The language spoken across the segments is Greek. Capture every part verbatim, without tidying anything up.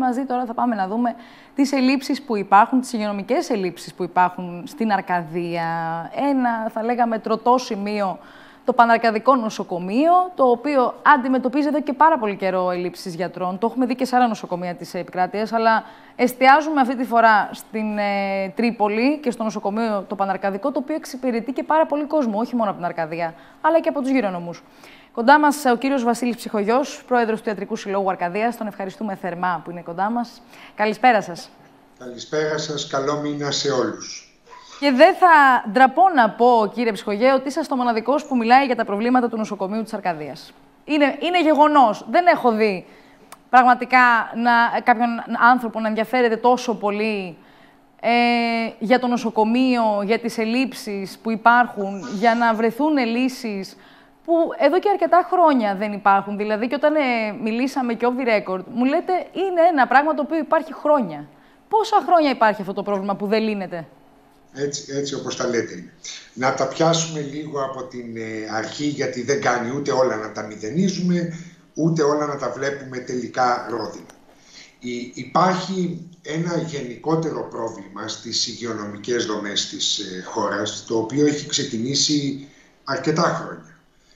μαζί τώρα θα πάμε να δούμε τις ελλείψεις που υπάρχουν, τις υγειονομικές ελλείψεις που υπάρχουν στην Αρκαδία. Ένα, θα λέγαμε, τροτό σημείο, το Παναρκαδικό Νοσοκομείο, το οποίο αντιμετωπίζει εδώ και πάρα πολύ καιρό ελλείψεις γιατρών. Το έχουμε δει και σε άλλα νοσοκομεία της επικράτειας, αλλά εστιάζουμε αυτή τη φορά στην ε, Τρίπολη και στο νοσοκομείο το Παναρκαδικό, το οποίο εξυπηρετεί και πάρα πολύ κόσμο, όχι μόνο από την Αρκαδία, αλλά και από τους γύρω νομούς. Κοντά μας ο κύριος Βασίλης Ψυχογιός, πρόεδρος του Ιατρικού Συλλόγου Αρκαδίας. Τον ευχαριστούμε θερμά που είναι κοντά μας. Καλησπέρα σας. Καλησπέρα σας, καλό μήνα σε όλους. Και δεν θα ντραπώ να πω, κύριε Ψυχογέ, ότι είσαστε ο μοναδικός που μιλάει για τα προβλήματα του νοσοκομείου της Αρκαδίας. Είναι, είναι γεγονός. Δεν έχω δει πραγματικά να, κάποιον άνθρωπο να ενδιαφέρεται τόσο πολύ ε, για το νοσοκομείο, για τις ελλείψεις που υπάρχουν, για να βρεθούν λύσεις που εδώ και αρκετά χρόνια δεν υπάρχουν. Δηλαδή, και όταν ε, μιλήσαμε και off the record, μου λέτε είναι ένα πράγμα το οποίο υπάρχει χρόνια. Πόσα χρόνια υπάρχει αυτό το πρόβλημα που δεν λύνεται? Έτσι, έτσι όπως τα λέτε. Να τα πιάσουμε λίγο από την ε, αρχή, γιατί δεν κάνει ούτε όλα να τα μηδενίζουμε, ούτε όλα να τα βλέπουμε τελικά ρόδινα. Υ, υπάρχει ένα γενικότερο πρόβλημα στις υγειονομικές δομές της ε, χώρας, το οποίο έχει ξεκινήσει αρκετά χρόνια.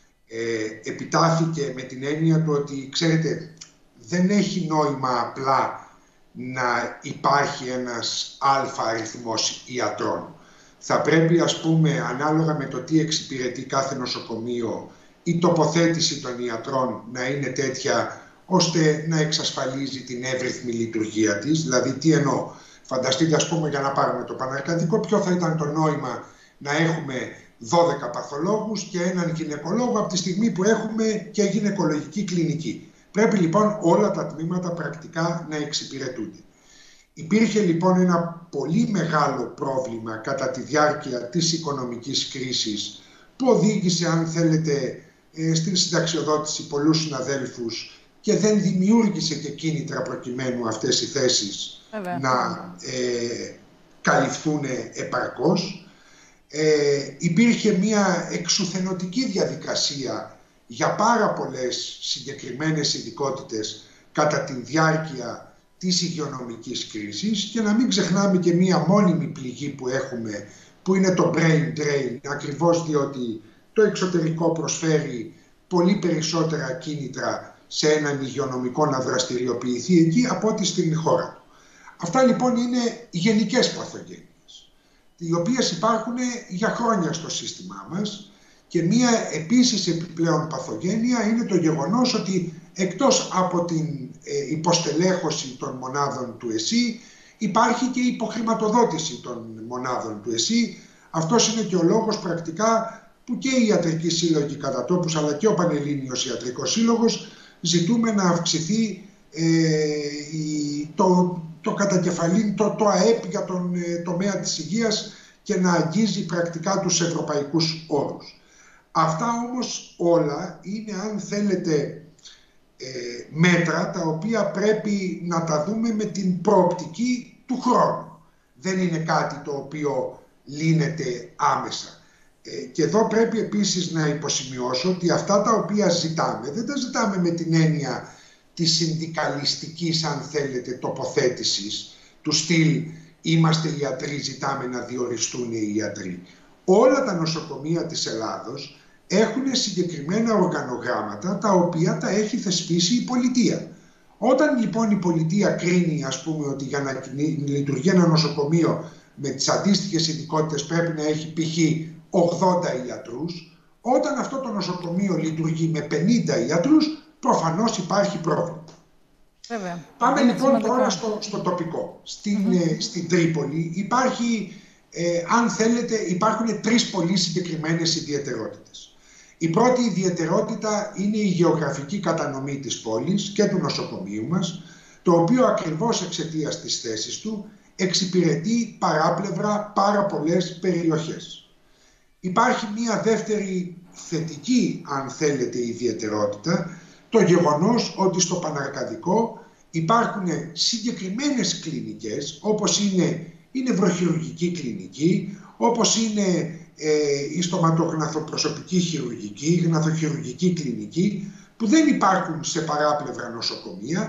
Ε, επιτάθηκε με την έννοια του ότι, ξέρετε, δεν έχει νόημα απλά να υπάρχει ένας αλφα αριθμός ιατρών. Θα πρέπει, ας πούμε, ανάλογα με το τι εξυπηρετεί κάθε νοσοκομείο, η τοποθέτηση των ιατρών να είναι τέτοια ώστε να εξασφαλίζει την εύρυθμη λειτουργία της. Δηλαδή, τι εννοώ? Φανταστείτε, ας πούμε, για να πάρουμε το Παναρκαδικό, ποιο θα ήταν το νόημα να έχουμε δώδεκα παθολόγους και έναν γυναικολόγο από τη στιγμή που έχουμε και γυναικολογική κλινική. Πρέπει λοιπόν όλα τα τμήματα πρακτικά να εξυπηρετούνται. Υπήρχε λοιπόν ένα πολύ μεγάλο πρόβλημα κατά τη διάρκεια της οικονομικής κρίσης που οδήγησε, αν θέλετε, στην συνταξιοδότηση πολλούς συναδέλφους και δεν δημιούργησε και κίνητρα προκειμένου αυτές οι θέσεις Βέβαια. να ε, καλυφθούν επαρκώς. Ε, υπήρχε μια εξουθενωτική διαδικασία για πάρα πολλές συγκεκριμένες ειδικότητες κατά τη διάρκεια της υγειονομικής κρίσης και να μην ξεχνάμε και μία μόνιμη πληγή που έχουμε, που είναι το brain drain, ακριβώς διότι το εξωτερικό προσφέρει πολύ περισσότερα κίνητρα σε έναν υγειονομικό να δραστηριοποιηθεί εκεί από ό,τι στην χώρα του. Αυτά λοιπόν είναι γενικές παθογένειες, οι οποίες υπάρχουν για χρόνια στο σύστημά μας. Και μία επίσης επιπλέον παθογένεια είναι το γεγονός ότι εκτός από την ε, υποστελέχωση των μονάδων του ΕΣΥ υπάρχει και η υποχρηματοδότηση των μονάδων του ΕΣΥ. Αυτός είναι και ο λόγος πρακτικά που και οι ιατρικοί σύλλογοι κατά τόπους αλλά και ο Πανελλήνιος Ιατρικός Σύλλογος ζητούμε να αυξηθεί ε, η, το, το κατακεφαλήν, το, το ΑΕΠ για τον ε, τομέα της υγείας και να αγγίζει πρακτικά τους ευρωπαϊκούς όρους. Αυτά όμως όλα είναι, αν θέλετε, ε, μέτρα τα οποία πρέπει να τα δούμε με την προοπτική του χρόνου. Δεν είναι κάτι το οποίο λύνεται άμεσα. Ε, και εδώ πρέπει επίσης να υποσημειώσω ότι αυτά τα οποία ζητάμε, δεν τα ζητάμε με την έννοια της συνδικαλιστικής, αν θέλετε, τοποθέτησης, του στυλ είμαστε ιατροί, ζητάμε να διοριστούν οι ιατροί. Όλα τα νοσοκομεία της Ελλάδος έχουν συγκεκριμένα οργανογράμματα τα οποία τα έχει θεσπίσει η πολιτεία. Όταν λοιπόν η πολιτεία κρίνει, ας πούμε, ότι για να λειτουργεί ένα νοσοκομείο με τις αντίστοιχες ειδικότητες πρέπει να έχει π.χ. ογδόντα ιατρούς, όταν αυτό το νοσοκομείο λειτουργεί με πενήντα ιατρούς, προφανώς υπάρχει πρόβλημα. Βέβαια. Πάμε λοιπόν σημαντικά. τώρα στο, στο τοπικό. Στην, mm-hmm. ε, στην Τρίπολη υπάρχει, ε, αν θέλετε, υπάρχουν τρεις πολύ συγκεκριμένες ιδιαιτερότητες. Η πρώτη ιδιαιτερότητα είναι η γεωγραφική κατανομή της πόλης και του νοσοκομείου μας, το οποίο ακριβώς εξαιτίας της θέσης του εξυπηρετεί παράπλευρα πάρα πολλές περιοχές. Υπάρχει μία δεύτερη θετική, αν θέλετε, ιδιαιτερότητα, το γεγονός ότι στο Παναρκαδικό υπάρχουν συγκεκριμένες κλινικές, όπως είναι η νευροχειρουργική κλινική, όπως είναι ε, η στοματογναθοπροσωπική χειρουργική, η γναθοχειρουργική κλινική, που δεν υπάρχουν σε παράπλευρα νοσοκομεία,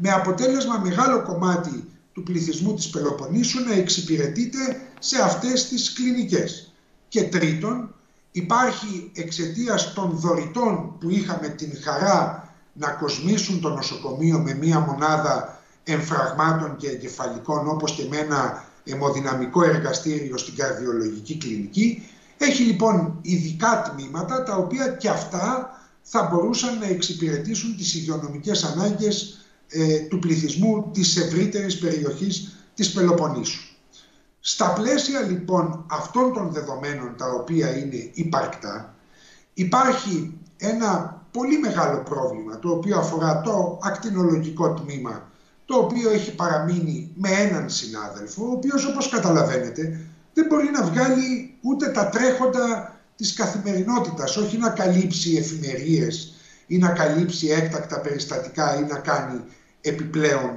με αποτέλεσμα μεγάλο κομμάτι του πληθυσμού της Πελοποννήσου να εξυπηρετείται σε αυτές τις κλινικές. Και τρίτον, υπάρχει εξαιτίας των δωρητών που είχαμε την χαρά να κοσμήσουν το νοσοκομείο με μία μονάδα εμφραγμάτων και εγκεφαλικών, όπως και με ένα αιμοδυναμικό εργαστήριο στην καρδιολογική κλινική. Έχει λοιπόν ειδικά τμήματα τα οποία και αυτά θα μπορούσαν να εξυπηρετήσουν τις υγειονομικές ανάγκες ε, του πληθυσμού της ευρύτερης περιοχής της Πελοποννήσου. Στα πλαίσια λοιπόν αυτών των δεδομένων, τα οποία είναι υπαρκτά, υπάρχει ένα πολύ μεγάλο πρόβλημα το οποίο αφορά το ακτινολογικό τμήμα, το οποίο έχει παραμείνει με έναν συνάδελφο, ο οποίος, όπως καταλαβαίνετε, δεν μπορεί να βγάλει ούτε τα τρέχοντα της καθημερινότητας, όχι να καλύψει εφημερίες ή να καλύψει έκτακτα περιστατικά ή να κάνει επιπλέον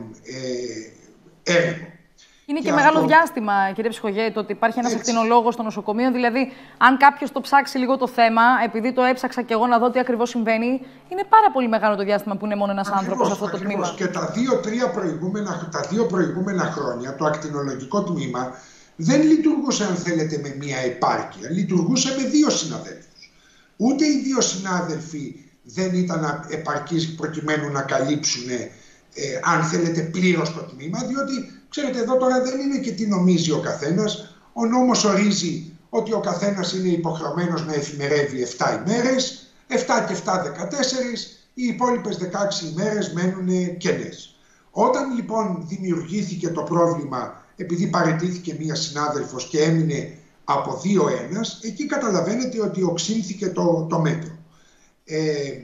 ε, έργο. Είναι και, και μεγάλο αυτό... διάστημα, κύριε Ψυχογέ, το ότι υπάρχει ένας ακτινολόγος στο νοσοκομείο. Δηλαδή, αν κάποιος το ψάξει λίγο το θέμα, επειδή το έψαξα και εγώ να δω τι ακριβώς συμβαίνει, είναι πάρα πολύ μεγάλο το διάστημα που είναι μόνο ένας άνθρωπος σε αυτό το τμήμα. Και τα δύο, τρία προηγούμενα, τα δύο προηγούμενα χρόνια το ακτινολογικό τμήμα δεν λειτουργούσε, αν θέλετε, με μία επάρκεια. Λειτουργούσε με δύο συναδέλφους. Ούτε οι δύο συνάδελφοι δεν ήταν επαρκείς προκειμένου να καλύψουν, ε, αν θέλετε, πλήρως το τμήμα, διότι, ξέρετε, εδώ τώρα δεν είναι και τι νομίζει ο καθένας. Ο νόμος ορίζει ότι ο καθένας είναι υποχρεωμένος να εφημερεύει επτά ημέρες, επτά και επτά δεκατέσσερις, οι υπόλοιπες δεκαέξι ημέρες μένουν κενές. Όταν λοιπόν δημιουργήθηκε το πρόβλημα, επειδή παραιτήθηκε μία συνάδελφος και έμεινε από δύο ένας, εκεί καταλαβαίνετε ότι οξύνθηκε το, το μέτρο. Ε,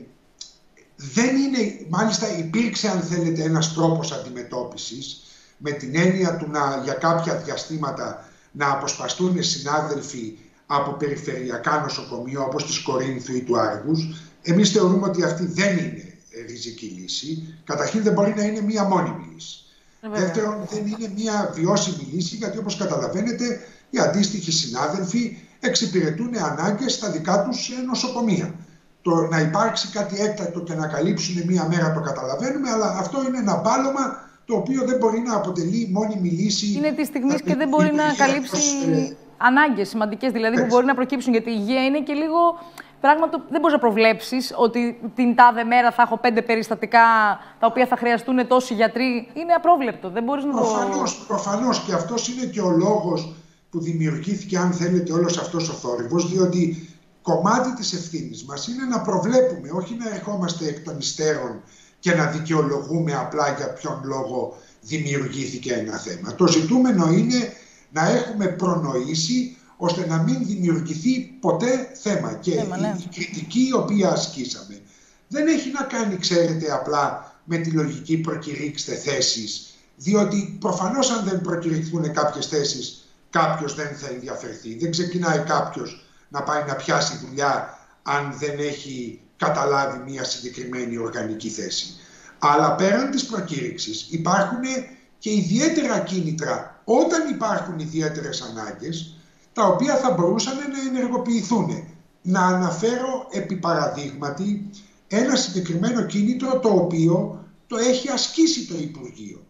δεν είναι, μάλιστα υπήρξε, αν θέλετε, ένας τρόπος αντιμετώπισης, με την έννοια του να, για κάποια διαστήματα να αποσπαστούν συνάδελφοι από περιφερειακά νοσοκομεία όπως της Κορίνθου ή του Άργους. Εμείς θεωρούμε ότι αυτή δεν είναι ριζική λύση. Καταρχήν δεν μπορεί να είναι μία μόνιμη λύση. Βέβαια. Δεύτερον, δεν είναι μία βιώσιμη λύση, γιατί όπως καταλαβαίνετε οι αντίστοιχοι συνάδελφοι εξυπηρετούν ανάγκες στα δικά τους νοσοκομεία. Το να υπάρξει κάτι έκτακτο και να καλύψουν μία μέρα το καταλαβαίνουμε, αλλά αυτό είναι ένα μπάλωμα το οποίο δεν μπορεί να αποτελεί μόνιμη λύση. Είναι τη στιγμή και δεν μπορεί να καλύψει ε... ανάγκες σημαντικές, δηλαδή έτσι, που μπορεί να προκύψουν. Γιατί η υγεία είναι και λίγο πράγμα το δεν μπορεί να προβλέψεις ότι την τάδε μέρα θα έχω πέντε περιστατικά τα οποία θα χρειαστούν τόσοι γιατροί. Είναι απρόβλεπτο. Δεν μπορείς να προφανώς, το... προφανώς, και αυτός είναι και ο λόγος που δημιουργήθηκε, αν θέλετε, όλος αυτός ο θόρυβος, διότι κομμάτι της ευθύνης μας είναι να προβλέπουμε, όχι να ερχόμαστε εκ των υστέρων και να δικαιολογούμε απλά για ποιον λόγο δημιουργήθηκε ένα θέμα. Το ζητούμενο είναι να έχουμε προνοήσει ώστε να μην δημιουργηθεί ποτέ θέμα. Και θέμα, ναι. η, η κριτική η οποία ασκήσαμε δεν έχει να κάνει, ξέρετε, απλά με τη λογική προκηρύξτε θέσεις, διότι προφανώς αν δεν προκηρυχθούν κάποιες θέσεις κάποιος δεν θα ενδιαφερθεί. Δεν ξεκινάει κάποιος να πάει να πιάσει δουλειά αν δεν έχει καταλάβει μια συγκεκριμένη οργανική θέση. Αλλά πέραν της προκήρυξης υπάρχουν και ιδιαίτερα κίνητρα όταν υπάρχουν ιδιαίτερες ανάγκες, τα οποία θα μπορούσαν να ενεργοποιηθούν. Να αναφέρω επί παραδείγματι ένα συγκεκριμένο κίνητρο το οποίο το έχει ασκήσει το Υπουργείο.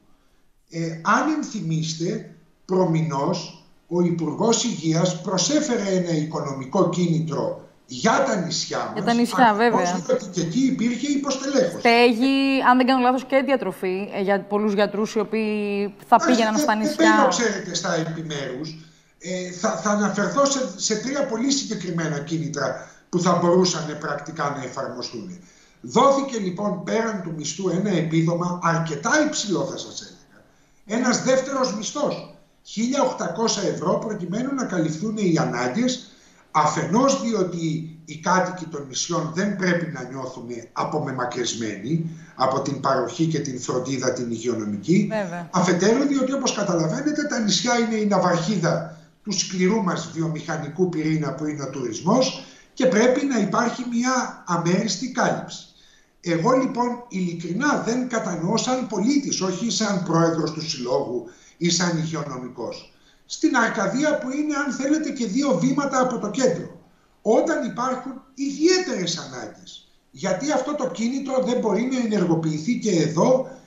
Ε, αν ενθυμίστε, προμηνώς ο Υπουργός Υγείας προσέφερε ένα οικονομικό κίνητρο για τα νησιά μας. Για τα νησιά, βέβαια. Ότι και εκεί υπήρχε υποστελέχωση. Στέγη, αν δεν κάνω λάθος, και διατροφή για πολλούς γιατρούς οι οποίοι θα Άς, πήγαιναν δε, στα νησιά. Δεν μπαίνω, ξέρετε, στα επιμέρους. Ε, θα, θα αναφερθώ σε, σε τρία πολύ συγκεκριμένα κίνητρα που θα μπορούσαν πρακτικά να εφαρμοστούν. Δόθηκε λοιπόν πέραν του μισθού ένα επίδομα αρκετά υψηλό, θα σας έλεγα. Ένας δεύτερος μισθός, χίλια οκτακόσια ευρώ, προκειμένου να καλυφθούν οι ανάγκες, αφενός διότι οι κάτοικοι των νησιών δεν πρέπει να νιώθουν απομεμακρυσμένοι από την παροχή και την φροντίδα την υγειονομική. Βέβαια. Αφετέρου διότι, όπως καταλαβαίνετε, τα νησιά είναι η ναυαρχίδα του σκληρού μας βιομηχανικού πυρήνα που είναι ο τουρισμός και πρέπει να υπάρχει μια αμέριστη κάλυψη. Εγώ λοιπόν ειλικρινά δεν κατανοώ σαν πολίτης, όχι σαν πρόεδρος του συλλόγου ή σαν υγειονομικός, στην Αρκαδία που είναι, αν θέλετε, και δύο βήματα από το κέντρο, όταν υπάρχουν ιδιαίτερες ανάγκες. Γιατί αυτό το κίνητρο δεν μπορεί να ενεργοποιηθεί και εδώ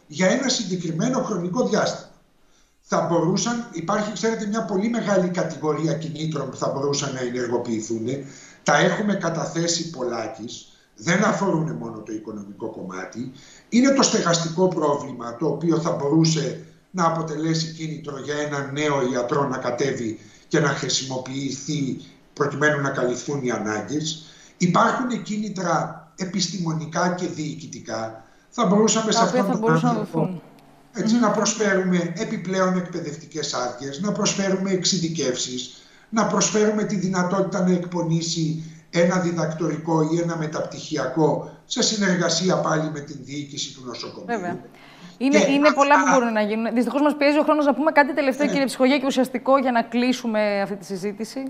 για ένα συγκεκριμένο χρονικό διάστημα. Θα μπορούσαν, υπάρχει, ξέρετε, μια πολύ μεγάλη κατηγορία κινήτρων που θα μπορούσαν να ενεργοποιηθούν. Τα έχουμε καταθέσει πολλάκις. Δεν αφορούν μόνο το οικονομικό κομμάτι. Είναι το στεγαστικό πρόβλημα, το οποίο θα μπορούσε να αποτελέσει κίνητρο για έναν νέο ιατρό να κατέβει και να χρησιμοποιηθεί προκειμένου να καλυφθούν οι ανάγκες. Υπάρχουν κίνητρα επιστημονικά και διοικητικά. Θα μπορούσαμε σε αυτόν τον άνθρωπο έτσι, mm-hmm. να προσφέρουμε επιπλέον εκπαιδευτικές άδειες, να προσφέρουμε εξειδικεύσεις, να προσφέρουμε τη δυνατότητα να εκπονήσει ένα διδακτορικό ή ένα μεταπτυχιακό σε συνεργασία πάλι με την διοίκηση του νοσοκομείου. Βέβαια. Είναι, είναι αυτά... πολλά που μπορούν να γίνουν. Δυστυχώς μας πιέζει ο χρόνος να πούμε κάτι τελευταίο, ναι. κύριε Ψυχογεία, και ουσιαστικό για να κλείσουμε αυτή τη συζήτηση.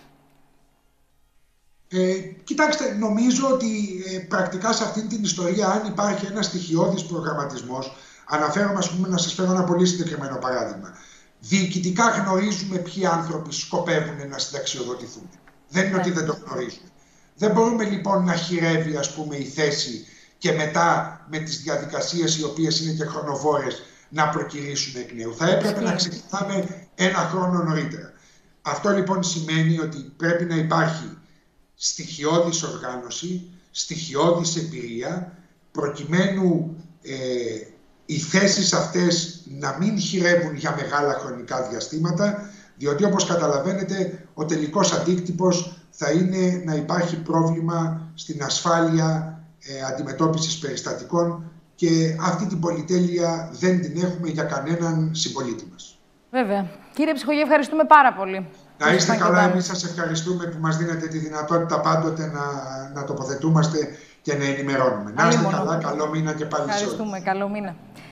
Ε, κοιτάξτε, νομίζω ότι ε, πρακτικά σε αυτή την ιστορία, αν υπάρχει ένα στοιχειώδης προγραμματισμός, αναφέρομαι, ας πούμε, να σας φέρω ένα πολύ συγκεκριμένο παράδειγμα. Διοικητικά γνωρίζουμε ποιοι άνθρωποι σκοπεύουν να συνταξιοδοτηθούν. Δεν είναι ότι δεν το γνωρίζουμε. Δεν μπορούμε λοιπόν να χειρεύει, ας πούμε, η θέση και μετά με τις διαδικασίες οι οποίες είναι και χρονοβόρες να προκυρήσουν εκ νέου. Θα έπρεπε να ξεκινάμε ένα χρόνο νωρίτερα. Αυτό λοιπόν σημαίνει ότι πρέπει να υπάρχει στοιχειώδης οργάνωση, στοιχειώδης εμπειρία, προκειμένου ε, οι θέσεις αυτές να μην χειρεύουν για μεγάλα χρονικά διαστήματα, διότι όπως καταλαβαίνετε ο τελικός αντίκτυπος θα είναι να υπάρχει πρόβλημα στην ασφάλεια ε, αντιμετώπισης περιστατικών, και αυτή την πολυτέλεια δεν την έχουμε για κανέναν συμπολίτη μας. Βέβαια. Κύριε Ψυχογεία, ευχαριστούμε πάρα πολύ. Να είστε καλά, εμείς σας ευχαριστούμε που μας δίνετε τη δυνατότητα πάντοτε να, να τοποθετούμαστε και να ενημερώνουμε. Να είστε καλά, καλό μήνα και πάλι σε όλους. Ευχαριστούμε, καλό μήνα.